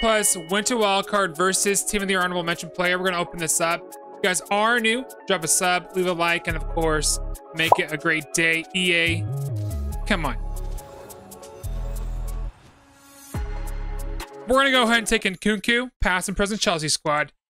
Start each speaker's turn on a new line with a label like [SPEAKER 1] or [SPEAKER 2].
[SPEAKER 1] plus Winter Wildcard versus Team of the Honorable Mention player. We're going to open this up. If you guys are new, drop a sub, leave a like, and of course, make it a great day. EA, come on. We're going to go ahead and take in Kunku, past and present Chelsea squad.